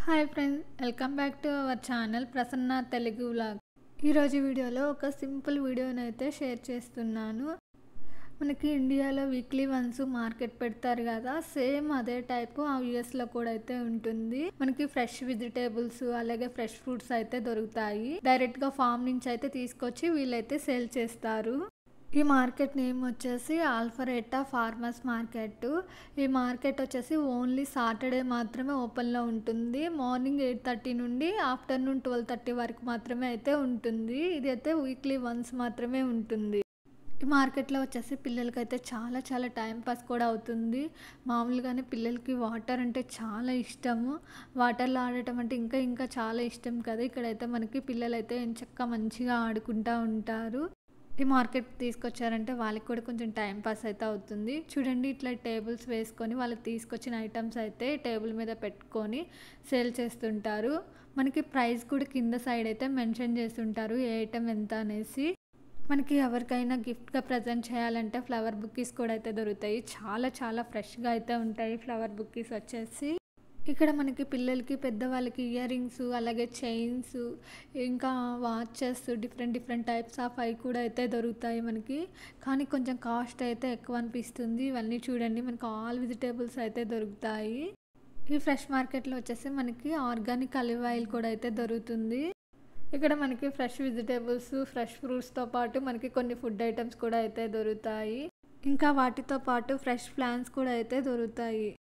Hi friends, welcome back to our channel Prasanna Telugu vlog. ఈరోజు వీడియోలో ఒక సింపుల్ వీడియోనైతే షేర్ చేస్తున్నాను. మనకి ఇండియాలో వీక్లీ వన్స్ మార్కెట్ పెడతారు కదా, సేమ్ అదే టైపు ఆ యూఎస్లో కూడా అయితే ఉంటుంది. మనకి ఫ్రెష్ వెజిటేబుల్స్ అలాగే ఫ్రెష్ ఫ్రూట్స్ అయితే దొరుకుతాయి. డైరెక్ట్గా ఫామ్ నుంచి అయితే తీసుకొచ్చి వీళ్ళైతే సేల్ చేస్తారు. ఈ మార్కెట్ నేమ్ వచ్చేసి ఆల్ఫరేటా ఫార్మర్స్ మార్కెట్. ఈ మార్కెట్ వచ్చేసి ఓన్లీ సాటర్డే మాత్రమే ఓపెన్లో ఉంటుంది. మార్నింగ్ 8:30 నుండి ఆఫ్టర్నూన్ 12:30 వరకు మాత్రమే అయితే ఉంటుంది. ఇది అయితే వీక్లీ వన్స్ మాత్రమే ఉంటుంది. ఈ మార్కెట్లో వచ్చేసి పిల్లలకైతే చాలా చాలా టైం పాస్ కూడా అవుతుంది. మామూలుగానే పిల్లలకి వాటర్ అంటే చాలా ఇష్టము. వాటర్లో ఆడటం అంటే ఇంకా ఇంకా చాలా ఇష్టం కదా. ఇక్కడైతే మనకి పిల్లలైతే ఎంచక్కా మంచిగా ఆడుకుంటూ ఉంటారు. ఈ మార్కెట్ తీసుకొచ్చారంటే వాళ్ళకి కూడా కొంచెం టైం పాస్ అయితే అవుతుంది. చూడండి, ఇట్లా టేబుల్స్ వేసుకొని వాళ్ళకి తీసుకొచ్చిన ఐటమ్స్ అయితే టేబుల్ మీద పెట్టుకొని సేల్ చేస్తుంటారు. మనకి ప్రైస్ కూడా కింద సైడ్ అయితే మెన్షన్ చేస్తుంటారు, ఏ ఐటమ్ ఎంత అనేసి. మనకి ఎవరికైనా గిఫ్ట్గా ప్రజెంట్ చేయాలంటే ఫ్లవర్ బుక్కీస్ కూడా అయితే దొరుకుతాయి. చాలా చాలా ఫ్రెష్గా అయితే ఉంటాయి ఫ్లవర్ బుక్కీస్ వచ్చేసి. ఇక్కడ మనకి పిల్లలకి పెద్దవాళ్ళకి ఇయర్ రింగ్స్ అలాగే చైన్స్ ఇంకా watches different different types of అవి కూడా అయితే దొరుకుతాయి మనకి. కానీ కొంచెం కాస్ట్ అయితే ఎక్కువ అనిపిస్తుంది. ఇవన్నీ చూడండి, మనకి ఆల్ వెజిటేబుల్స్ అయితే దొరుకుతాయి. ఈ ఫ్రెష్ మార్కెట్లో వచ్చేసి మనకి ఆర్గానిక్ ఆలివ్ ఆయిల్ కూడా అయితే దొరుకుతుంది. ఇక్కడ మనకి ఫ్రెష్ వెజిటేబుల్స్ ఫ్రెష్ ఫ్రూట్స్తో పాటు మనకి కొన్ని ఫుడ్ ఐటమ్స్ కూడా అయితే దొరుకుతాయి. ఇంకా వాటితో పాటు ఫ్రెష్ ప్లాంట్స్ కూడా అయితే దొరుకుతాయి.